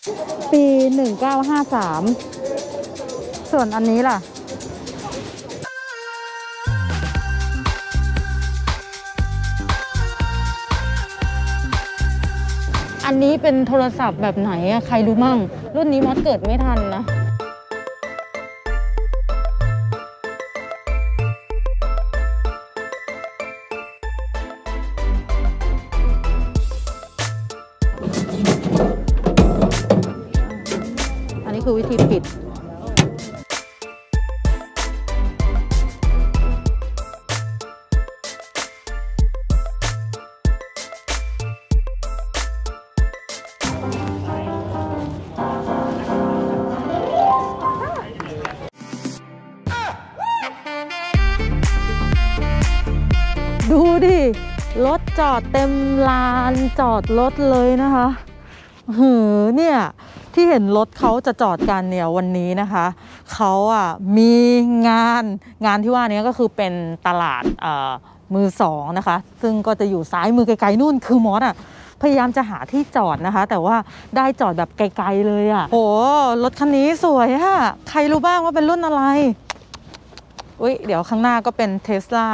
ปี 1953 ส่วนอันนี้ล่ะอันนี้เป็นโทรศัพท์แบบไหนอะใครรู้มั่งรุ่นนี้มอสเกิดไม่ทันนะอันนี้คือวิธีปิดดูดิรถจอดเต็มลานจอดรถเลยนะคะเนี่ยที่เห็นรถเขาจะจอดกันเนี่ยวันนี้นะคะเขามีงานที่ว่านี้ก็คือเป็นตลาดมือสองนะคะซึ่งก็จะอยู่ซ้ายมือไกลๆนู่นคือมอสพยายามจะหาที่จอดนะคะแต่ว่าได้จอดแบบไกลๆเลยโอ้รถคันนี้สวยใครรู้บ้างว่าเป็นรุ่นอะไรอุ๊ยเดี๋ยวข้างหน้าก็เป็น Tesla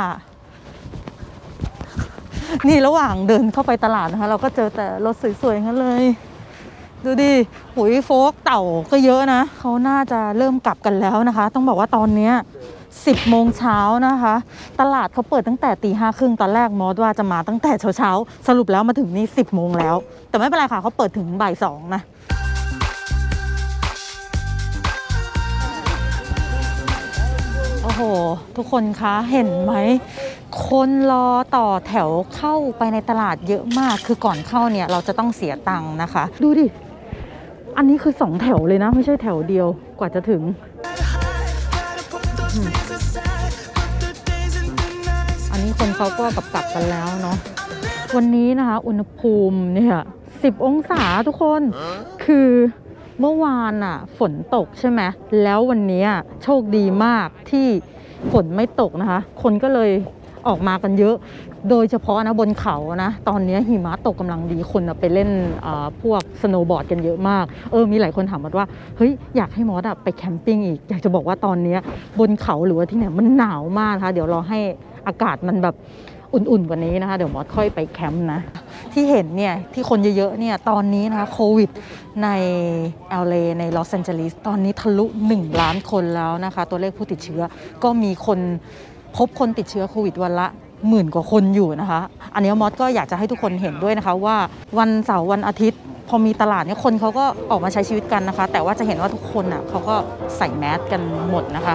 นี่ระหว่างเดินเข้าไปตลาดนะคะเราก็เจอแต่รถสวยๆงั้นเลยดูดิหุยโฟล์คเต่าก็เยอะนะเขาน่าจะเริ่มกลับกันแล้วนะคะต้องบอกว่าตอนนี้10 โมงเช้านะคะตลาดเขาเปิดตั้งแต่5:30ตอนแรกมอสว่าจะมาตั้งแต่เช้าสรุปแล้วมาถึงนี่10 โมงแล้วแต่ไม่เป็นไรค่ะเขาเปิดถึงบ่าย 2นะโอ้โหทุกคนคะเห็นไหมคนรอต่อแถวเข้าไปในตลาดเยอะมากคือก่อนเข้าเนี่ยเราจะต้องเสียตังค์นะคะดูดิอันนี้คือ2 แถวเลยนะไม่ใช่แถวเดียวกว่าจะถึงอันนี้คนเขาก็กลับกันแล้วเนาะวันนี้นะคะอุณหภูมิเนี่ย10 องศาทุกคนคือเมื่อวานฝนตกใช่ไหมแล้ววันนี้โชคดีมากที่ฝนไม่ตกนะคะคนก็เลยออกมากันเยอะโดยเฉพาะนะบนเขานะตอนนี้หิมะตกกำลังดีคนไปเล่นพวกสโนว์บอร์ดกันเยอะมากมีหลายคนถามว่าเฮ้ยอยากให้มอสไปแคมปิ้งอีกอยากจะบอกว่าตอนนี้บนเขาหรือว่าที่ไหนมันหนาวมากนะคะเดี๋ยวรอให้อากาศมันแบบอุ่นๆกว่านี้นะคะเดี๋ยวมอสค่อยไปแคมป์นะที่เห็นเนี่ยที่คนเยอะๆเนี่ยตอนนี้นะคะโควิดใน LA ในลอสแอนเจลิสตอนนี้ทะลุ1 ล้านคนแล้วนะคะตัวเลขผู้ติดเชื้อก็มีคนพบคนติดเชื้อโควิดวันละ10,000 กว่าคนอยู่นะคะอันนี้มอสก็อยากจะให้ทุกคนเห็นด้วยนะคะว่าวันเสาร์วันอาทิตย์พอมีตลาดเนี่ยคนเขาก็ออกมาใช้ชีวิตกันนะคะแต่ว่าจะเห็นว่าทุกคนเขาก็ใส่แมสกันหมดนะคะ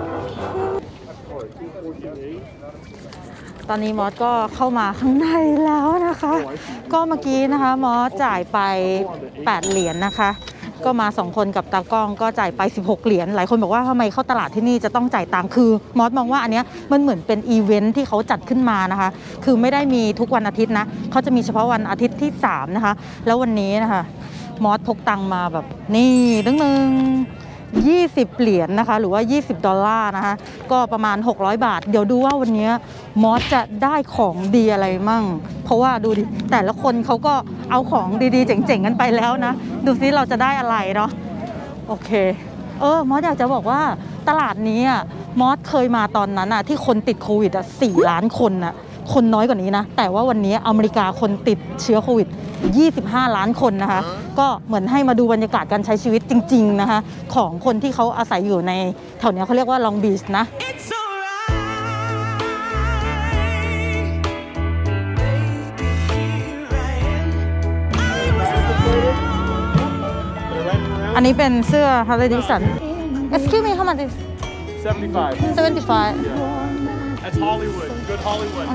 ตอนนี้มอสก็เข้ามาข้างในแล้วนะคะก็เมื่อกี้นะคะมอสจ่ายไป8 เหรียญนะคะก็มา2 คนกับตากล้องก็จ่ายไป16 เหรียญหลายคนบอกว่าทำไมเข้าตลาดที่นี่จะต้องจ่ายตังค์คือมอสมองว่าอันเนี้ยมันเหมือนเป็นอีเวนท์ที่เขาจัดขึ้นมานะคะคือไม่ได้มีทุกวันอาทิตย์นะเขาจะมีเฉพาะวันอาทิตย์ที่3นะคะแล้ววันนี้นะคะมอสพกตังค์มาแบบนี่นึง20 เหรียญนะคะหรือว่า$20นะคะก็ประมาณ600 บาทเดี๋ยวดูว่าวันนี้มอสจะได้ของดีอะไรมั่งเพราะว่าดูดิแต่ละคนเขาก็เอาของดีๆเจ๋งๆกันไปแล้วนะดูซิเราจะได้อะไรเนาะโอเคมอสอยากจะบอกว่าตลาดนี้มอสเคยมาตอนนั้นที่คนติดโควิด4 ล้านคนคนน้อยกว่านี้นะแต่ว่าวันนี้อเมริกาคนติดเชื้อโควิด25 ล้านคนนะคะก็เหมือนให้มาดูบรรยากาศการใช้ชีวิตจริงๆนะคะของคนที่เขาอาศัยอยู่ในแถวนี้เขาเรียกว่าลองบีชนะอันนี้เป็นเสื้อ Harley Davidson Excuse me how much is 75 That's Hollywood. Good Hollywood.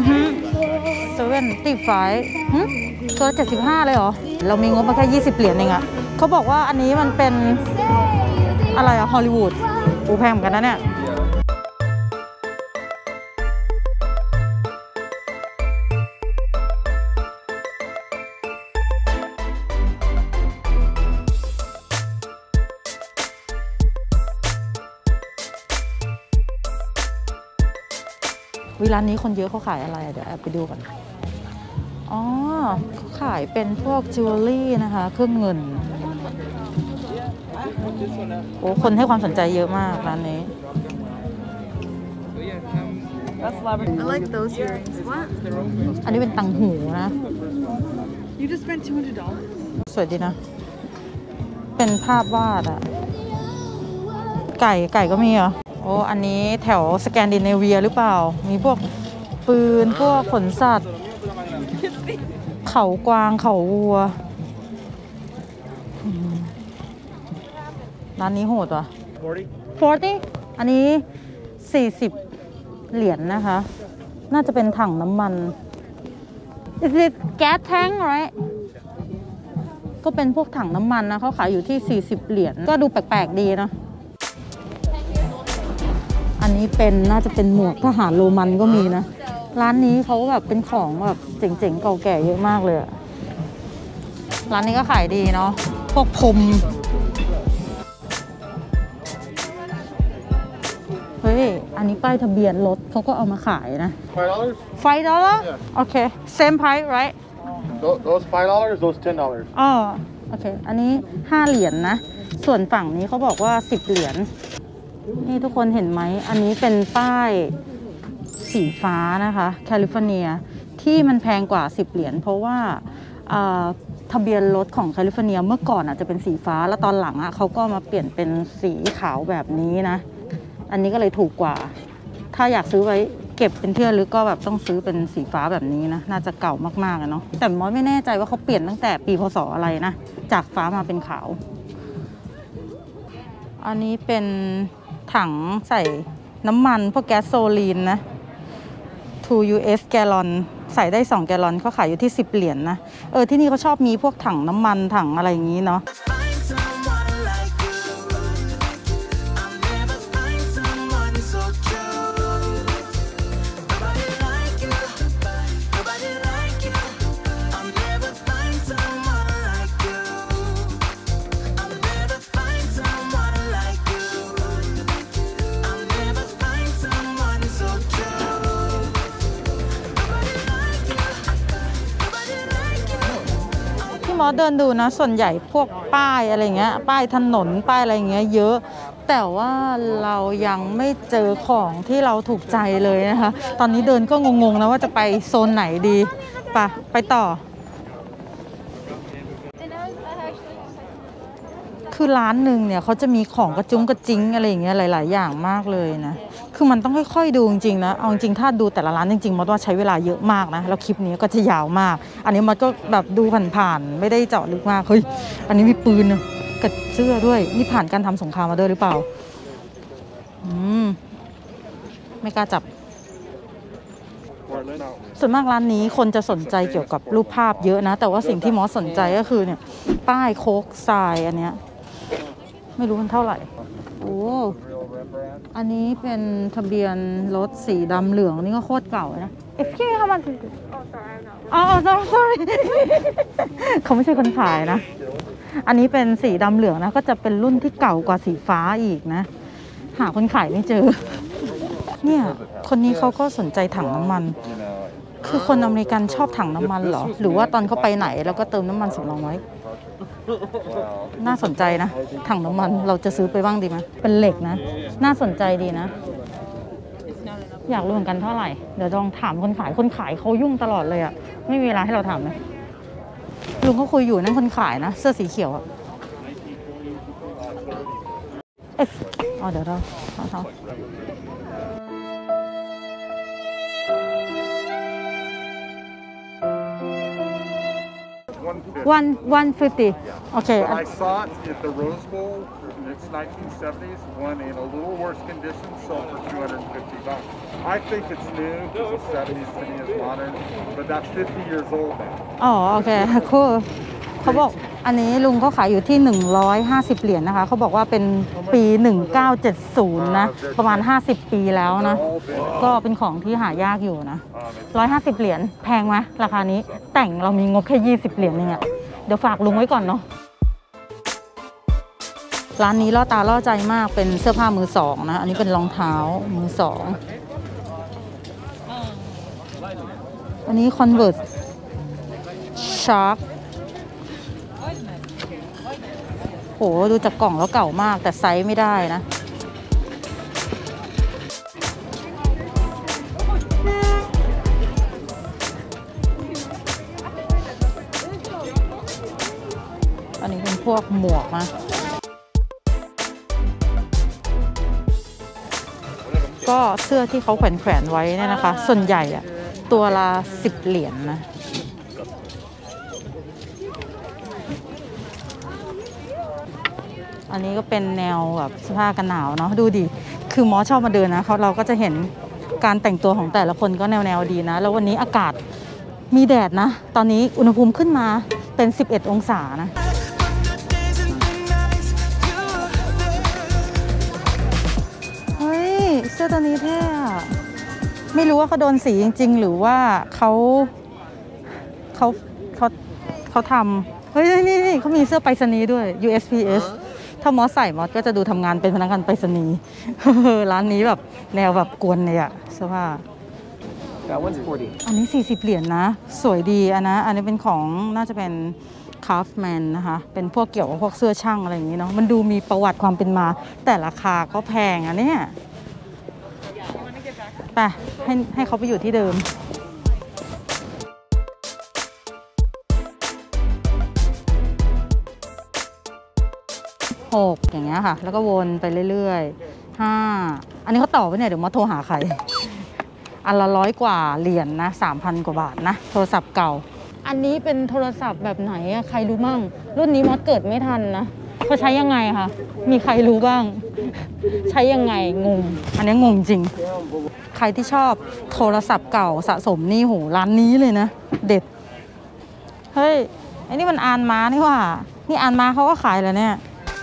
75ตัว75เลยเหรอเรามีงบมาแค่20 เหรียญเองเขาบอกว่าอันนี้มันเป็นอะไรฮอลลีวูดแพงเหมือนกันนะเนี่ยร้านนี้คนเยอะเขาขายอะไรเดี๋ยวแอบไปดูก่อนเขาขายเป็นพวกจิวเวลรี่นะคะเครื่องเงินโอ้คนให้ความสนใจเยอะมากร้านนี้ I like those earrings. What? อันนี้เป็นตังหูนะ You just spent $200. สวยดีนะ เป็นภาพวาดอะไก่ก็มีเหรอ โอ้อันนี้แถวสแกนดิเนเวียหรือเปล่า มีพวกปืน พวกขนสัตว์ เขากวาง เขาวัว ร้านนี้โหดว่ะ 40 อันนี้ 40 เหรียญนะคะ น่าจะเป็นถังน้ำมัน Is it gas tank right ก็เป็นพวกถังน้ำมันนะเขาขายอยู่ที่ 40 เหรียญ ก็ดูแปลกๆดีเนาะ อันนี้เป็นน่าจะเป็นหมวกทหารโรมันก็มีนะ ร้านนี้เขาแบบเป็นของแบบเจ๋งๆเก่าแก่เยอะมากเลยอะร้านนี้ก็ขายดีเนาะ พวกพรมเฮ้ย อันนี้ป้ายทะเบียนรถเขาก็เอามาขายนะ $5? $5 โอเค same price right Those $5, those $10. อ๋อโอเค อันนี้5เหรียญนะ ส่วนฝั่งนี้เขาบอกว่า10เหรียญ นี่ทุกคนเห็นไหม อันนี้เป็นป้ายสีฟ้านะคะแคลิฟอร์เนียที่มันแพงกว่า10เหรียญเพราะว่าทะเบียนรถของแคลิฟอร์เนียเมื่อก่อนอาจจะเป็นสีฟ้าแล้วตอนหลังเขาก็มาเปลี่ยนเป็นสีขาวแบบนี้นะ อันนี้ก็เลยถูกกว่า ถ้าอยากซื้อไว้เก็บเป็นที่ระลึกก็แบบต้องซื้อเป็นสีฟ้าแบบนี้นะ น่าจะเก่ามากๆเนาะ แต่มอสไม่แน่ใจว่าเขาเปลี่ยนตั้งแต่ปีพศอะไรนะ จากฟ้ามาเป็นขาว อันนี้เป็นถังใส่น้ำมันพวกแก๊สโซลีนนะ 2 US แกลลอนใส่ได้2แกลลอนเขาขายอยู่ที่10เหรียญนะ ที่นี่เขาชอบมีพวกถังน้ำมันถังอะไรอย่างนี้เนาะมอเดินดูนะส่วนใหญ่พวกป้ายอะไรเงี้ยป้ายถนนป้ายอะไรเงี้ยเยอะแต่ว่าเรายังไม่เจอของที่เราถูกใจเลยนะคะตอนนี้เดินก็งงๆนะว่าจะไปโซนไหนดีไปต่อคือร้านหนึ่งเนี่ยเขาจะมีของกระจุ้งกระจิ้งอะไรอย่างเงี้ยหลายๆอย่างมากเลยนะคือมันต้องค่อยๆดูจริงๆนะเอาจริงถ้าดูแต่ละร้านจริงๆมดว่าใช้เวลาเยอะมากนะแล้วคลิปนี้ก็จะยาวมากอันนี้มดก็แบบดูผ่านๆไม่ได้เจาะลึกมากเฮ้ยอันนี้มีปืนกับเสื้อด้วยนี่ผ่านการทำสงครามมาด้วยหรือเปล่าไม่กล้าจับส่วนมากร้านนี้คนจะสนใจเกี่ยวกับรูปภาพเยอะนะแต่ว่าสิ่งที่มอสสนใจก็คือเนี่ยป้ายโค้กทรายอันเนี้ยไม่รู้มันเท่าไหร่โอ้อันนี้เป็นทะเบียนรถสีดำเหลืองนี่ก็โคตรเก่านะ Excuse me how much is it? Oh sorry เขาไม่ใช่คนขายนะอันนี้เป็นสีดำเหลืองนะก็จะเป็นรุ่นที่เก่ากว่าสีฟ้าอีกนะหาคนขายไม่เจอเนี่ยคนนี้เขาก็สนใจถังน้ำมันคือคนอเมริกันชอบถังน้ำมันเหรอหรือว่าตอนเขาไปไหนแล้วก็เติมน้ำมันสำรองไว้น่าสนใจนะถังน้ำมันเราจะซื้อไปบ้างดีไหมเป็นเหล็กนะน่าสนใจดีนะอยากรู้เหมือนกันเท่าไหร่เดี๋ยวลองถามคนขายเขายุ่งตลอดเลยอะไม่มีเวลาให้เราถามเลยลุงเขาคุยอยู่นั่นคนขายนะเสื้อสีเขียวอะเดี๋ยวเรา150 Okay. But I saw it at the Rose Bowl. It's 1970s. One in a little worse condition, sold for $250. I think it's new because the 70s to me is modern, but that's 50 years old now. โอเคcool เขาบอกอันนี้ลุงเขาขายอยู่ที่150เหรียญนะคะเขาบอกว่าเป็นปี1970นะประมาณ50ปีแล้วนะก็เป็นของที่หายากอยู่นะ150เหรียญแพงไหมราคานี้แต่งเรามีงบแค่20เหรียญเนี่ยเดี๋ยวฝากลุงไว้ก่อนเนาะร้านนี้ล่อตาล่อใจมากเป็นเสื้อผ้ามือสองนะอันนี้เป็นรองเท้ามือสองอันนี้ Converse Shark โหดูจากกล่องแล้วเก่ามากแต่ไซส์ไม่ได้นะอันนี้เป็นพวกหมวกนะก็เสื้อที่เขาแขวนไว้เนี่ยนะคะส่วนใหญ่อะตัวละ10 เหรียญนะอันนี้ก็เป็นแนวแบบเสื้อผ้ากันหนาวเนาะดูดิคือหมอชอบมาเดินนะเราก็จะเห็นการแต่งตัวของแต่ละคนก็แนวดีนะแล้ววันนี้อากาศมีแดดนะตอนนี้อุณหภูมิขึ้นมาเป็น11 องศานะเฮ้ยเสื้อตัวนี้เท่อะไม่รู้ว่าเขาโดนสีจริงๆหรือว่าเขาทำเฮ้ยนี่เขามีเสื้อไปรษณีย์ด้วย USPS ถ้ามอสใส่มอสก็จะดูทำงานเป็นพนักงานไปรษณีย์ร้านนี้แบบแนวแบบกวนเลยอะเสื้อผ้าอันนี้40 เหรียญนะสวยดีอันนี้เป็นของน่าจะเป็น Craftsman นะคะเป็นพวกเกี่ยวกับพวกเสื้อช่างอะไรอย่างนี้เนาะมันดูมีประวัติความเป็นมาแต่ราคาก็แพงอะเนี่ยไปให้เขาไปอยู่ที่เดิม6อย่างเงี้ยค่ะแล้วก็วนไปเรื่อยๆ5อันนี้เขาต่อไปเนี่ยเดี๋ยวมาโทรหาใครอันละ100 กว่าเหรียญนะ 3,000 กว่าบาทนะโทรศัพท์เก่าอันนี้เป็นโทรศัพท์แบบไหนอะใครรู้มั่งรุ่นนี้มอสเกิดไม่ทันนะเขาใช้ยังไงคะมีใครรู้บ้างใช้ยังไงงงอันนี้งงจริงใครที่ชอบโทรศัพท์เก่าสะสมนี่โหร้านนี้เลยนะเด็ดเฮ้ยไอ้นี่มันอานม้านี่ว่านี่อานม้าเขาก็ขายแล้วเนี่ย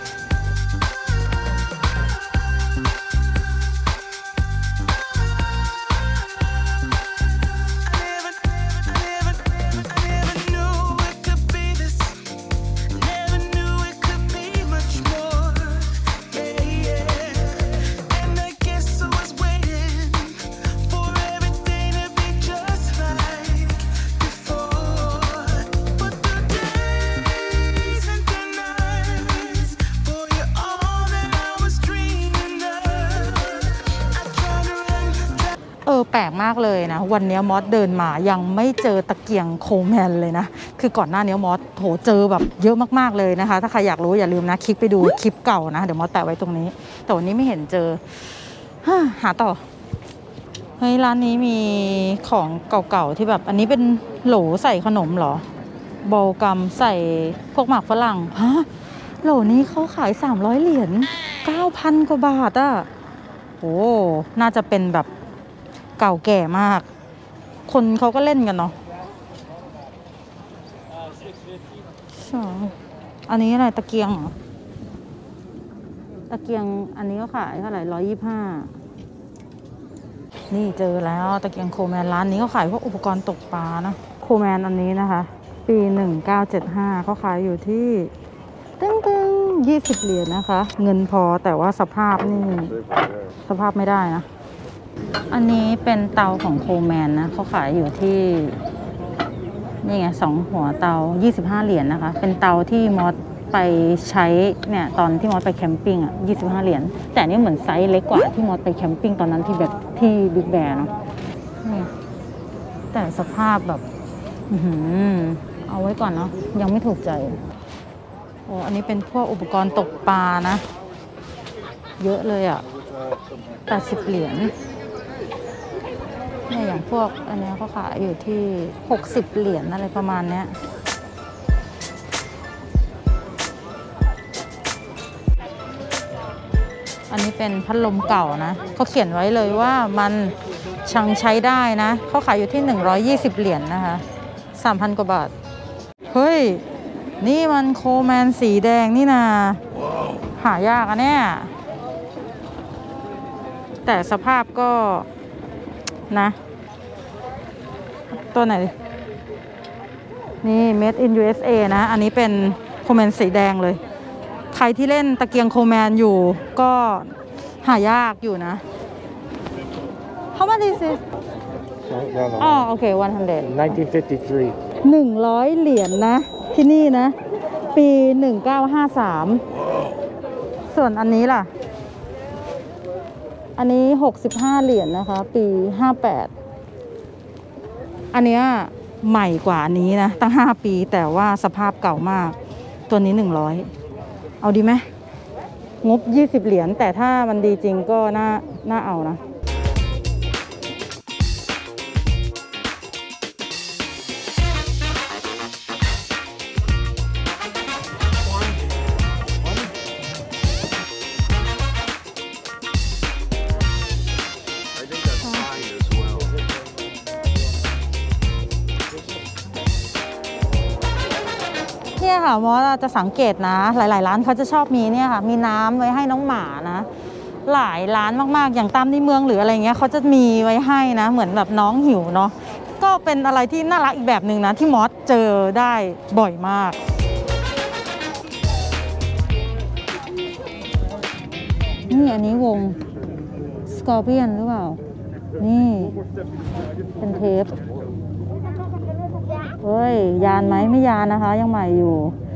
แปลกมากเลยนะวันนี้มอสเดินมายังไม่เจอตะเกียงโคแมนเลยนะคือก่อนหน้านี้มอสโถเจอแบบเยอะมากๆเลยนะคะถ้าใครอยากรู้อย่าลืมนะคลิกไปดูคลิปเก่านะเดี๋ยวมอสแตะไว้ตรงนี้แต่วันนี้ไม่เห็นเจอหาต่อเฮ้ยร้านนี้มีของเก่าๆที่แบบอันนี้เป็นโหลใส่ขนมเหรอบอลกัมใส่พวกหมากฝรั่งฮะโหลนี้เขาขาย300 เหรียญ 9,000 กว่าบาทอ่ะโอ้น่าจะเป็นแบบเก่าแก่มากคนเขาก็เล่นกันเนาะอันนี้อะไรตะเกียงเหรอตะเกียงอันนี้ก็ขายเท่าไหร่125นี่เจอแล้วตะเกียงโคแมนร้านนี้เขาขายพวกอุปกรณ์ตกปลานะโคแมนอันนี้นะคะปี1975เขาขายอยู่ที่ตึ้ง20 เหรียญนะคะเงินพอแต่ว่าสภาพนี่สภาพไม่ได้นะอันนี้เป็นเตาของโคแมนนะเขาขายอยู่ที่นี่ไง2 หัวเตา25 เหรียญนะคะเป็นเตาที่มอสไปใช้เนี่ยตอนที่มอสไปแคมปิ้งอ่ะ25 เหรียญแต่นี่เหมือนไซส์เล็กกว่าที่มอสไปแคมปิ้งตอนนั้นที่แบบที่บิ๊กแบร์เนาะนี่แต่สภาพแบบเอาไว้ก่อนเนาะยังไม่ถูกใจโอ้อันนี้เป็นพวกอุปกรณ์ตกปลานะเยอะเลยอ่ะ80 เหรียญเนี่ยอย่างพวกอันนี้เขาขายอยู่ที่60 เหรียญอะไรประมาณเนี้ยอันนี้เป็นพัดลมเก่านะเขาเขียนไว้เลยว่ามันชังใช้ได้นะเขาขายอยู่ที่120 เหรียญนะคะ 3,000 กว่าบาทเฮ้ยนี่มันโคแมนสีแดงนี่นะหายากอะเนี่ยแต่สภาพก็นะตัวไหนนี่ Made in USA นะอันนี้เป็นโคแมนสีแดงเลยใครที่เล่นตะเกียงโคแมนอยู่ก็หายากอยู่นะ How much is this? อ๋อโอเค100 1953 100 เหรียญนะที่นี่นะปีปี 1953 ส่วนอันนี้ล่ะ อันนี้65เหรียญนะคะปี58อันเนี้ยใหม่กว่านี้นะตั้ง5ปีแต่ว่าสภาพเก่ามากตัวนี้100เอาดีไหมงบ20เหรียญแต่ถ้ามันดีจริงก็น่าเอานะเนี่ยค่ะมอสจะสังเกตนะหลายๆร้านเขาจะชอบมีเนี่ยค่ะมีน้ำไว้ให้น้องหมานะหลายร้านมากๆอย่างตามในเมืองหรืออะไรเงี้ยเขาจะมีไว้ให้นะเหมือนแบบน้องหิวเนาะก็เป็นอะไรที่น่ารักอีกแบบหนึ่งนะที่มอสเจอได้บ่อยมากนี่อันนี้วงสกอร์เปียนหรือเปล่านี่เป็นเทปเฮ้ยยานไหมไม่ยานนะคะยังใหม่อยู่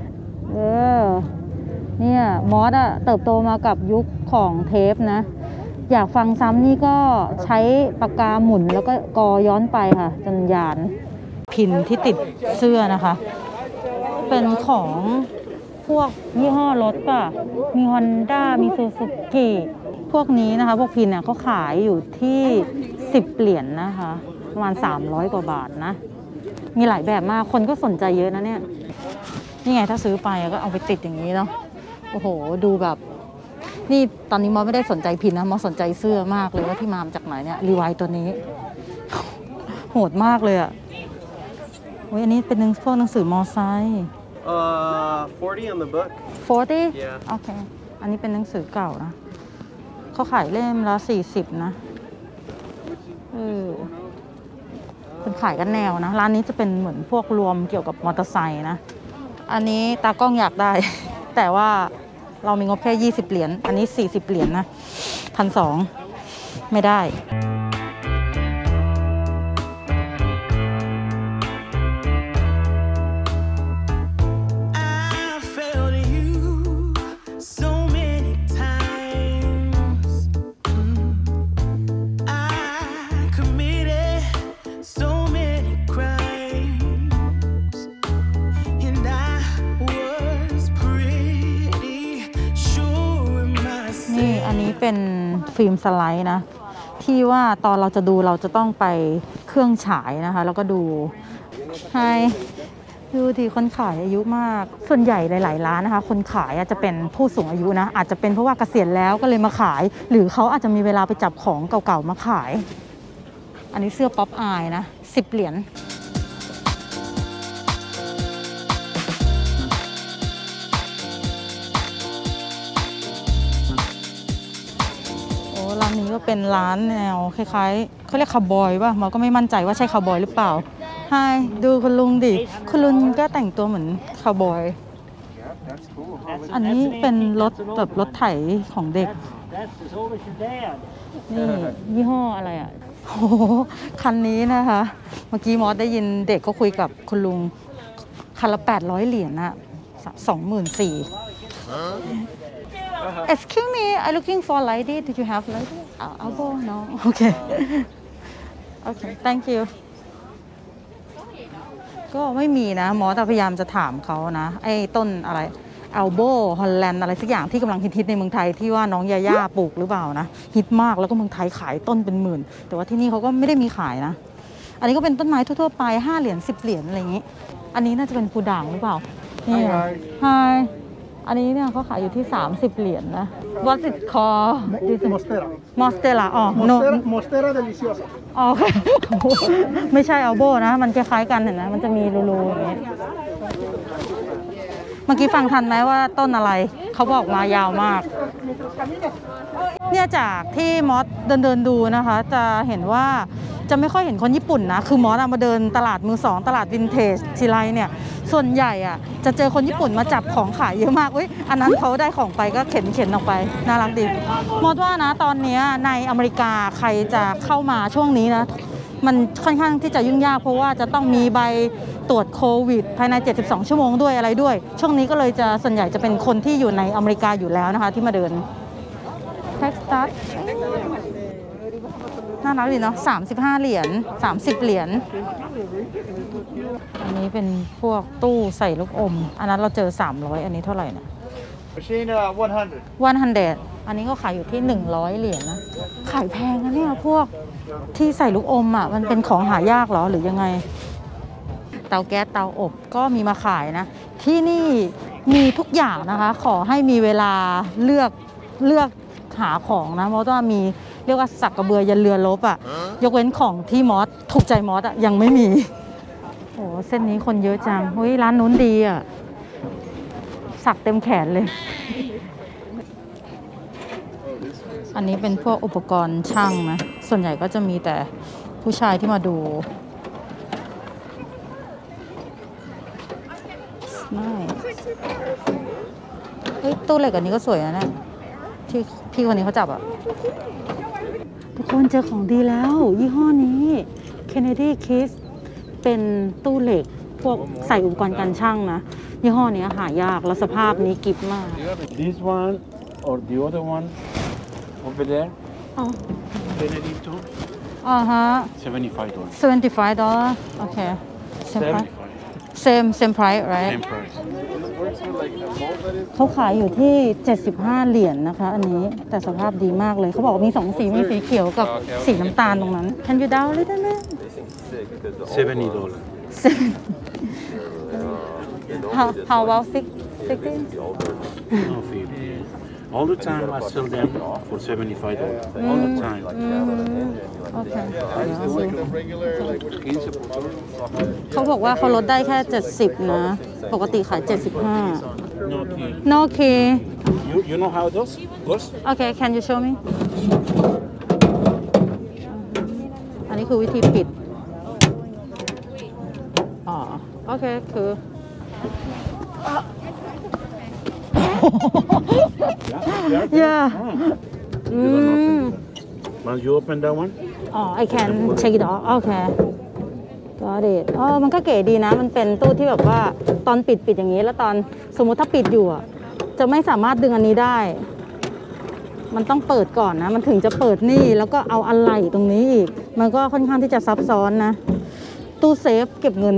เนี่ยมอสอะเติบโตมากับยุคของเทปนะอยากฟังซ้ำนี่ก็ใช้ปากกาหมุนแล้วก็กอย้อนไปค่ะจนยานพินที่ติดเสื้อนะคะเป็นของพวกยี่ห้อรถป่ะมี Honda มี Suzuki พวกนี้นะคะพวกพินเนี่ยเขาขายอยู่ที่10เหรียญนะคะประมาณ300กว่าบาทนะมีหลายแบบมากคนก็สนใจเยอะนะเนี่ยนี่ไงถ้าซื้อไปก็เอาไปติดอย่างนี้เนาะโอ้โหดูแบบนี่ตอนนี้มอไม่ได้สนใจพินนะมอสนใจเสื้อมากเลยว่าที่มาจากไหนเนี่ยรีไวท์ตัวนี้โหดมากเลยอ่ะโอ้ยอันนี้เป็นพวกหนังสือมอไซค์ 40 on the book 40 Yeah โอเคอันนี้เป็นหนังสือเก่านะเขาขายเล่มละ40นะเป็นขายกันแนวนะร้านนี้จะเป็นเหมือนพวกรวมเกี่ยวกับมอเตอร์ไซค์นะอันนี้ตากล้องอยากได้ แต่ว่าเรามีงบแค่20เหรียญอันนี้40เหรียญนะ1,200ไม่ได้อันนี้เป็นฟิล์มสไลด์นะที่ว่าตอนเราจะดูเราจะต้องไปเครื่องฉายนะคะแล้วก็ดูดูที่คนขายอายุมากส่วนใหญ่หลายๆร้านนะคะคนขายจะเป็นผู้สูงอายุนะอาจจะเป็นเพราะว่าเกษียณแล้วก็เลยมาขายหรือเขาอาจจะมีเวลาไปจับของเก่าๆมาขายอันนี้เสื้อป๊อปอายนะ10เหรียญร้านนี้ก็เป็นร้านแนวคล้ายๆเขาเรียกคาวบอยป่ะมอก็ไม่มั่นใจว่าใช่คาวบอยหรือเปล่าไฮดูคุณลุงดิคุณลุงก็แต่งตัวเหมือนคาวบอยอันนี้เป็นรถแบบรถไถของเด็กนี่ยี่ห้ออะไรอ่ะโอ้คันนี้นะคะเมื่อกี้มอสได้ยินเด็กเขาคุยกับคุณลุงคันละ800เหรียญนะ24,000Excuse me, I'm looking for a lady. Did you have lady? Elbow? No. Okay. Okay. Thank you. ก็ไม่มีนะมอสพยายามจะถามเขานะไอ้ต้นอะไร Elbow Holland อะไรสักอย่างที่กำลังฮิตในเมืองไทยที่ว่าน้องยาย่าปลูกหรือเปล่านะฮิตมากแล้วก็เมืองไทยขายต้นเป็นหมื่นแต่ว่าที่นี่เขาก็ไม่ได้มีขายนะอันนี้ก็เป็นต้นไม้ทั่วๆไป5เหรียญ10เหรียญอะไรอย่างนี้อันนี้น่าจะเป็นปูด่างหรือเปล่านี่ไฮอันนี้เนี่ยเขาขายอยู่ที่30เหรียญนะ What is called Monstera อ๋อ Monstera deliciosa อ๋อไม่ใช่อัลโบนะมันคล้ายๆกันเห็นนะมันจะมีรูๆอย่างนี้เมื่อกี้ฟังทันไหมว่าต้นอะไรเขาบอกมายาวมากเนี่ยจากที่มอสเดินดูนะคะจะเห็นว่าจะไม่ค่อยเห็นคนญี่ปุ่นนะคือมอสมาเดินตลาดมือสองตลาดวินเทจทีไรเนี่ยส่วนใหญ่อ่ะจะเจอคนญี่ปุ่นมาจับของขายเยอะมากอุ๊ยอันนั้นเขาได้ของไปก็เข็นออกไปน่ารักดีมอสว่านะตอนนี้ในอเมริกาใครจะเข้ามาช่วงนี้นะมันค่อนข้างที่จะยุ่งยากเพราะว่าจะต้องมีใบตรวจโควิดภายใน72ชั่วโมงด้วยอะไรด้วยช่วงนี้ก็เลยจะส่วนใหญ่จะเป็นคนที่อยู่ในอเมริกาอยู่แล้วนะคะที่มาเดินแท็กสตัสน่ารักดีเนาะ35เหรียญ30เหรียญอันนี้เป็นพวกตู้ใส่ลูกอมอันนั้นเราเจอ300อันนี้เท่าไหร่นะ Machine 100อันนี้ก็ขายอยู่ที่100เหรียญนะขายแพงนะเนี่ยพวกที่ใส่ลูกอมอ่ะมันเป็นของหายากเหรอหรือยังไงเตาแก๊สเตาอบก็มีมาขายนะที่นี่มีทุกอย่างนะคะขอให้มีเวลาเลือกหาของนะเพราะว่ามีเรียกว่าสักกระเบือยันเรือรบอ่ะยกเว้นของที่มอสถูกใจมอสอ่ะยังไม่มีโอ้เส้นนี้คนเยอะจังเฮ้ยร้านนู้นดีอ่ะสักเต็มแขนเลยอันนี้เป็นพวกอุปกรณ์ช่างนะส่วนใหญ่ก็จะมีแต่ผู้ชายที่มาดูเฮ้ยตู้เหล็กอันนี้ก็สวยนะเนี่ยที่พี่คนนี้เขาจับอ่ะทุกคนเจอของดีแล้วยี่ห้อนี้ Kennedy Kiss เป็นตู้เหล็กพวกใส่อุปกรณ์การช่างนะยี่ห้อนี้หายากแล้วสภาพนี้กิฟมาก This one or the other one over there. อ๋อ Kennedy too. อ่าฮะ $75. โอเค $75. same price right Same price. เขาขายอยู่ที่75เหรียญนะคะอันนี้แต่สภาพดีมากเลยเขาบอกมี2สีมีสีเขียวกับสีน้ำตาลตรงนั้น Can you down a little bit $70. How about 60 No fee. All the time I sell them for $75. All the time. โอเคเขาบอกว่าเขาลดได้แค่70นะปกติขาย75 No fee. No key You know how it goes? Okay can you show me อันนี้คือวิธีปิดอ๋อโอเคคือYeah. Well, you open that one? I can check it out. Okay. Got it. มันก็เก๋ดีนะ มันเป็นตู้ที่แบบว่าตอนปิดอย่างนี้แล้วตอนสมมุติถ้าปิดอยู่อะจะไม่สามารถดึงอันนี้ได้ มันต้องเปิดก่อนนะ มันถึงจะเปิดนี่แล้วก็เอาอะไหล่ตรงนี้อีก มันก็ค่อนข้างที่จะซับซ้อนนะ ตู้เซฟเก็บเงิน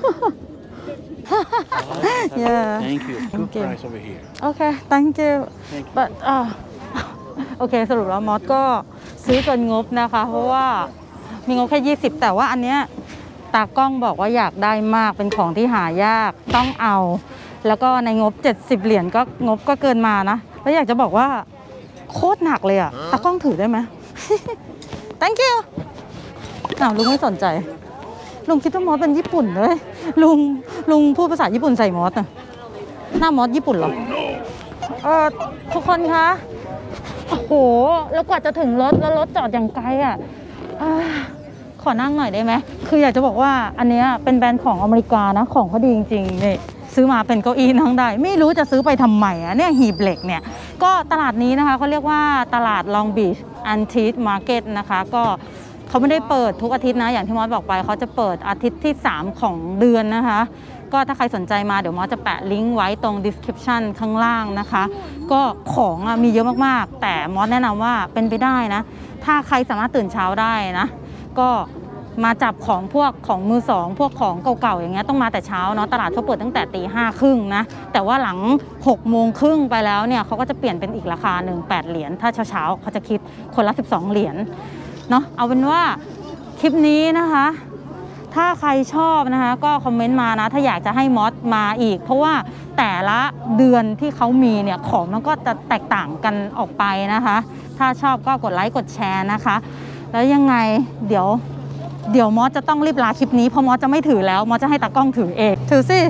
Yeah. Thank you. Good price over here. Okay, thank you. But โอเคสรุปแล้วมอสก็ซื้อเกินงบนะคะเพราะว่ามีงบแค่20แต่ว่าอันเนี้ยตากล้องบอกว่าอยากได้มากเป็นของที่หายากต้องเอาแล้วก็ในงบ70เหรียญก็งบก็เกินมานะแล้วอยากจะบอกว่าโคตรหนักเลยอะตากล้องถือได้ไหม Thank you ลุงไม่สนใจลุงคิดว่ามอสเป็นญี่ปุ่นเลยลุงพูดภาษาญี่ปุ่นใส่มอสอะหน้ามอสญี่ปุ่นเหรอทุกคนคะโอ้โหแล้วกว่าจะถึงรถแล้วรถจอดอย่างไกลอะขอนั่งหน่อยได้ไหมคืออยากจะบอกว่าอันเนี้ยเป็นแบรนด์ของอเมริกานะของเขาดีจริงๆนี่ซื้อมาเป็นเก้าอี้นั่งได้ไม่รู้จะซื้อไปทำไมอะเนี่ยหีบเหล็กเนี่ยก็ตลาดนี้นะคะเขาเรียกว่าตลาด Long Beach Antique Market นะคะก็เขาไม่ได้เปิดทุกอาทิตย์นะอย่างที่มอสบอกไปเขาจะเปิดอาทิตย์ที่3ของเดือนนะคะก็ถ้าใครสนใจมาเดี๋ยวมอสจะแปะลิงก์ไว้ตรง description ข้างล่างนะคะก็ของมีเยอะมากๆแต่มอสแนะนำว่าเป็นไปได้นะถ้าใครสามารถตื่นเช้าได้นะก็มาจับของพวกของมือสองพวกของเก่าๆอย่างเงี้ยต้องมาแต่เช้าเนาะตลาดเขาเปิดตั้งแต่5:30นะแต่ว่าหลัง6:30ไปแล้วเนี่ยเขาก็จะเปลี่ยนเป็นอีกราคาหนึ่ง8เหรียญถ้าเช้าเขาจะคิดคนละ12เหรียญเนาะเอาเป็นว่าคลิปนี้นะคะถ้าใครชอบนะคะก็คอมเมนต์มานะถ้าอยากจะให้มอสมาอีกเพราะว่าแต่ละเดือนที่เขามีเนี่ยของมันก็จะแตกต่างกันออกไปนะคะถ้าชอบก็กดไลค์กดแชร์นะคะแล้วยังไงเดี๋ยวมอสจะต้องรีบลาคลิปนี้เพราะมอสจะไม่ถือแล้วมอสจะให้ตากล้องถือเองถือสิ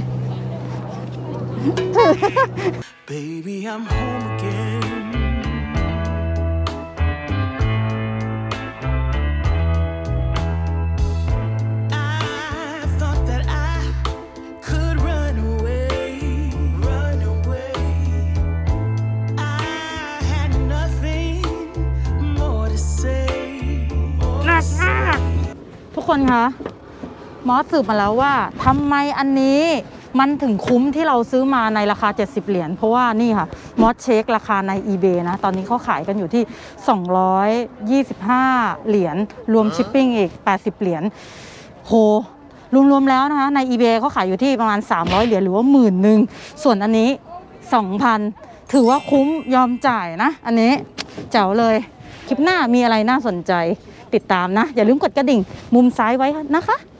ถือ Baby, I'm home again. กคนคะมอสสืบมาแล้วว่าทำไมอันนี้มันถึงคุ้มที่เราซื้อมาในราคา70เหรียญเพราะว่านี่ค่ะมอสเช็คราคาใน eBay นะตอนนี้เขาขายกันอยู่ที่225เหรียญรวมชิปปิ้งอีก80เหรียญโหรวมๆแล้วนะคะใน eBay เขาขายอยู่ที่ประมาณ300เหรียญหรือว่า10,000ส่วนอันนี้ 2,000 ถือว่าคุ้มยอมจ่ายนะอันนี้แจ๋วเลยคลิปหน้ามีอะไรน่าสนใจติดตามนะอย่าลืมกดกระดิ่งมุมซ้ายไว้นะคะ